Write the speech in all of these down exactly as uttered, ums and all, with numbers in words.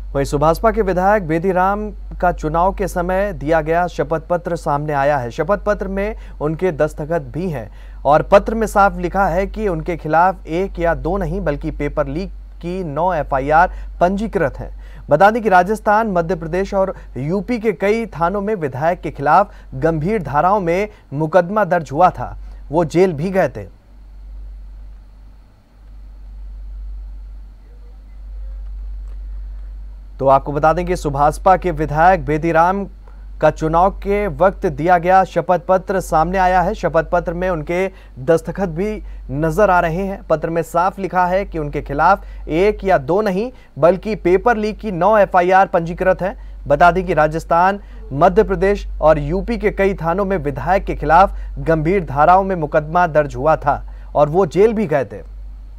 वहीं सुभाषपा के विधायक बेदीराम का चुनाव के समय दिया गया शपथ पत्र सामने आया है। शपथ पत्र में उनके दस्तखत भी हैं और पत्र में साफ लिखा है कि उनके खिलाफ एक या दो नहीं बल्कि पेपर लीक की नौ एफ आई आर पंजीकृत हैं। बता दें कि राजस्थान, मध्य प्रदेश और यूपी के कई थानों में विधायक के खिलाफ गंभीर धाराओं में मुकदमा दर्ज हुआ था। वो जेल भी गए थे। तो आपको बता दें कि सुभाषपा के विधायक बेदीराम का चुनाव के वक्त दिया गया शपथ पत्र सामने आया है। शपथ पत्र में उनके दस्तखत भी नजर आ रहे हैं। पत्र में साफ लिखा है कि उनके खिलाफ एक या दो नहीं बल्कि पेपर लीक की नौ एफ आई आर पंजीकृत है। बता दें कि राजस्थान, मध्य प्रदेश और यूपी के कई थानों में विधायक के खिलाफ गंभीर धाराओं में मुकदमा दर्ज हुआ था और वो जेल भी गए थे।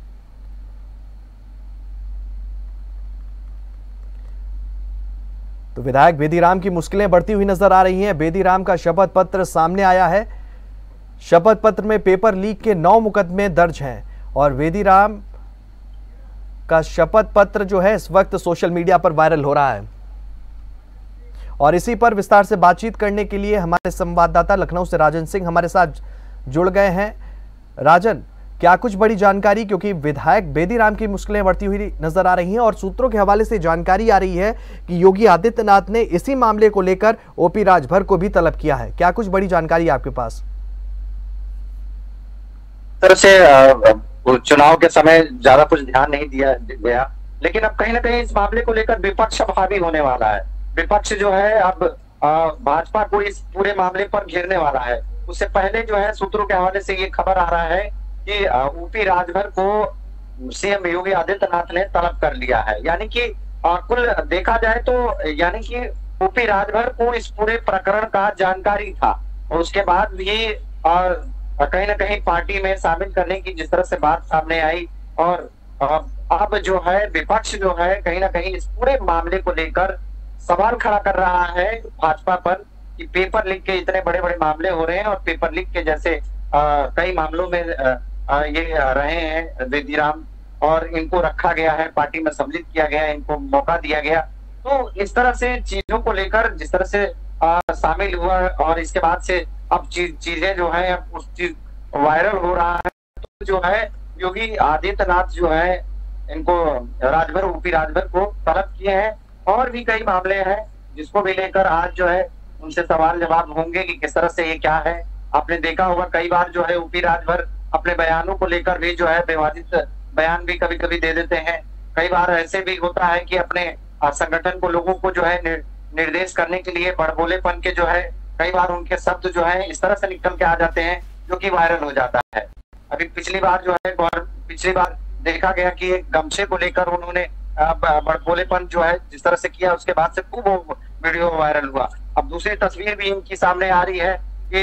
तो विधायक बेदीराम की मुश्किलें बढ़ती हुई नजर आ रही हैं। बेदीराम का शपथ पत्र सामने आया है। शपथ पत्र में पेपर लीक के नौ मुकदमे दर्ज हैं और बेदीराम का शपथ पत्र जो है इस वक्त सोशल मीडिया पर वायरल हो रहा है। और इसी पर विस्तार से बातचीत करने के लिए हमारे संवाददाता लखनऊ से राजन सिंह हमारे साथ जुड़ गए हैं। राजन, क्या कुछ बड़ी जानकारी, क्योंकि विधायक बेदीराम की मुश्किलें बढ़ती हुई नजर आ रही हैं और सूत्रों के हवाले से जानकारी आ रही है कि योगी आदित्यनाथ ने इसी मामले को लेकर ओपी राजभर को भी तलब किया है। क्या कुछ बड़ी जानकारी आपके पास? तरह से चुनाव के समय ज्यादा कुछ ध्यान नहीं दिया गया, लेकिन अब कहीं ना कहीं इस मामले को लेकर विपक्ष अब हावी होने वाला है। विपक्ष जो है अब भाजपा को इस पूरे मामले पर घेरने वाला है। उससे पहले जो है सूत्रों के हवाले से ये खबर आ रहा है कि ओपी राजभर को सीएम योगी आदित्यनाथ ने तलब कर लिया है। यानी कि कुल देखा जाए तो यानी कि ओपी राजभर को इस पूरे प्रकरण का जानकारी था और उसके बाद भी कहीं ना कहीं पार्टी में शामिल करने की जिस तरह से बात सामने आई और अब जो है विपक्ष जो है कहीं ना कहीं इस पूरे मामले को लेकर सवाल खड़ा कर रहा है भाजपा पर कि पेपर लीक के इतने बड़े बड़े मामले हो रहे हैं और पेपर लीक के जैसे आ, कई मामलों में आ, आ, ये रहे हैं बेदीराम और इनको रखा गया है, पार्टी में सम्मिलित किया गया है, इनको मौका दिया गया। तो इस तरह से चीजों को लेकर जिस तरह से शामिल हुआ और इसके बाद से अब चीज चीजें जो है अब उस चीज वायरल हो रहा है। तो जो है योगी आदित्यनाथ जो है इनको राजभर ओपी राजभर को तलब किए हैं और भी कई मामले हैं जिसको भी लेकर आज जो है उनसे सवाल जवाब होंगे कि किस तरह से ये क्या है। आपने देखा होगा कई बार जो है ओपी राजभर अपने बयानों को लेकर भी जो है विवादित बयान भी कभी कभी दे देते हैं। कई बार ऐसे भी होता है कि अपने संगठन को लोगों को जो है निर्देश करने के लिए बड़बोलेपन के जो है कई बार उनके शब्द जो है इस तरह से निकल के आ जाते हैं जो कि वायरल हो जाता है। अभी पिछली बार जो है पिछली बार देखा गया कि एक गमछे को लेकर उन्होंने बड़बोलेपन जो है जिस तरह से किया, उसके बाद से खूब वो वीडियो वायरल हुआ। अब दूसरी तस्वीर भी इनकी सामने आ रही है कि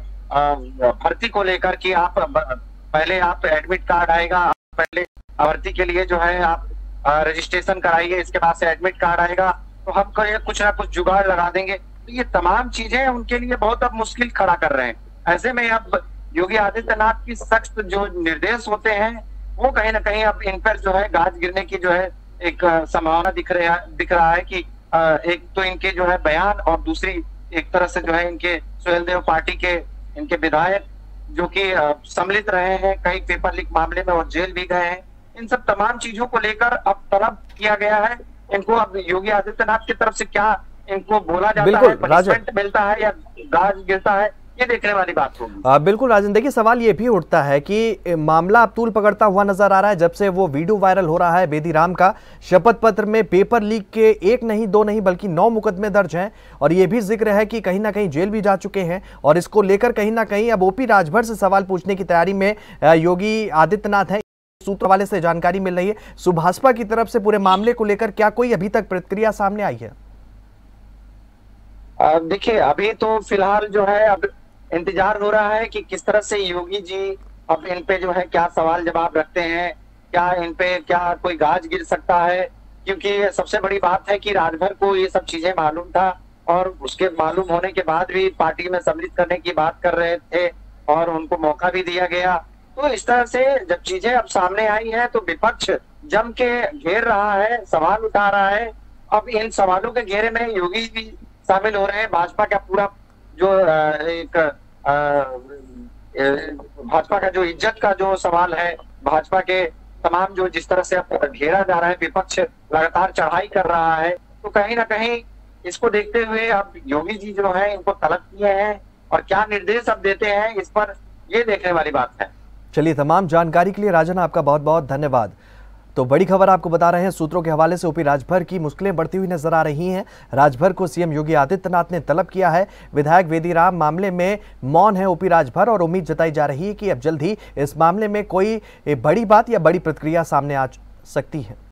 भर्ती को लेकर कि आप पहले आप एडमिट कार्ड आएगा, आप पहले भर्ती के लिए जो है आप रजिस्ट्रेशन कराइए, इसके बाद से एडमिट कार्ड आएगा तो हम कुछ ना कुछ जुगाड़ लगा देंगे। तो ये तमाम चीजें उनके लिए बहुत अब मुश्किल खड़ा कर रहे हैं। ऐसे में अब योगी आदित्यनाथ की सख्त जो निर्देश होते हैं वो कहीं ना कहीं अब इन पर जो है गाज गिरने की जो है एक संभावना दिख रहा दिख रहा है कि एक तो इनके जो है बयान और दूसरी एक तरह से जो है इनके सुहेलदेव पार्टी के इनके विधायक जो कि सम्मिलित रहे हैं कई पेपर लीक मामले में और जेल भी गए हैं। इन सब तमाम चीजों को लेकर अब तलब किया गया है इनको। अब योगी आदित्यनाथ की तरफ से क्या इनको बोला जाता है, पनिशमेंट मिलता है या गाज गिरता है, ये देखने वाली बात होगी। बिल्कुल राजन, देखिए सवाल ये भी उठता है कि मामला अब तूल पकड़ता हुआ नजर आ रहा है जब से वो वीडियो वायरल हो रहा है बेदीराम का। शपथ पत्र में पेपर लीक के एक नहीं दो नहीं बल्कि नौ मुकदमे दर्ज हैं और ये भी जिक्र है कि कहीं ना कहीं जेल भी जा चुके हैं और इसको लेकर कहीं ना कहीं अब ओपी राजभर से सवाल पूछने की तैयारी में योगी आदित्यनाथ है। सूत्र वाले से जानकारी मिल रही है सुभाषपा की तरफ से पूरे मामले को लेकर क्या कोई अभी तक प्रतिक्रिया सामने आई है? देखिए अभी तो फिलहाल जो है अब इंतजार हो रहा है कि किस तरह से योगी जी अब इन पे जो है क्या सवाल जवाब रखते हैं, क्या इन पे क्या कोई गाज गिर सकता है। क्योंकि सबसे बड़ी बात है कि राजभर को ये सब चीजें मालूम था और उसके मालूम होने के बाद भी पार्टी में सम्मिलित करने की बात कर रहे थे और उनको मौका भी दिया गया। तो इस तरह से जब चीजें अब सामने आई है तो विपक्ष जम के घेर रहा है, सवाल उठा रहा है अब इन सवालों के घेरे में योगी भी शामिल हो रहे हैं। भाजपा का पूरा जो एक भाजपा का जो इज्जत का जो सवाल है, भाजपा के तमाम जो जिस तरह से अब घेरा जा रहा है, विपक्ष लगातार चढ़ाई कर रहा है, तो कहीं ना कहीं इसको देखते हुए अब योगी जी जो है इनको तलब किए हैं और क्या निर्देश अब देते हैं इस पर ये देखने वाली बात है। चलिए, तमाम जानकारी के लिए राजन आपका बहुत बहुत धन्यवाद। तो बड़ी खबर आपको बता रहे हैं, सूत्रों के हवाले से ओपी राजभर की मुश्किलें बढ़ती हुई नजर आ रही हैं। राजभर को सीएम योगी आदित्यनाथ ने तलब किया है। विधायक वेदीराम मामले में मौन है ओपी राजभर और उम्मीद जताई जा रही है कि अब जल्द ही इस मामले में कोई बड़ी बात या बड़ी प्रतिक्रिया सामने आ सकती है।